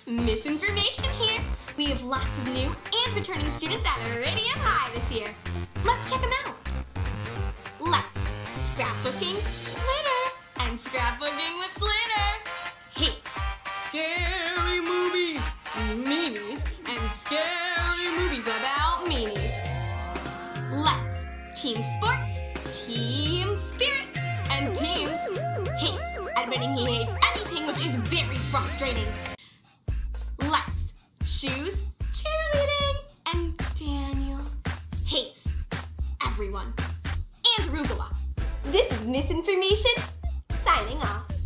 Misinformation here. We have lots of new and returning students at Iridium High this year. Let's check them out. Let's scrapbooking glitter and scrapbooking with glitter. Hates scary movies, meanies, and scary movies about meanies. Let's team sports, team spirit, and teams hates admitting he hates anything, which is very frustrating. Let's shoes, cheerleading, and Daniel hates everyone and arugula. This is Misinformation, signing off.